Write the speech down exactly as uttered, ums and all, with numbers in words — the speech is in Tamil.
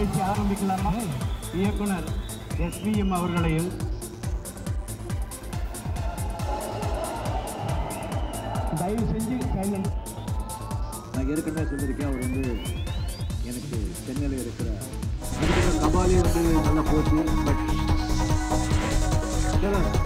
நிகழ்ச்சி ஆரம்பிக்கலாமா? இயக்குனர் எஸ்விஎம் அவர்களையும் தயவு செஞ்சு சைலண்ட். நான் ஏற்கனவே சொல்லியிருக்கேன், அவர் வந்து எனக்கு சென்னையில் இருக்கிற கபாலி வந்து நல்லா போச்சு. பட்